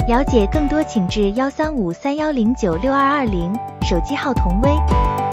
了解更多请至13531096220，手机号同微。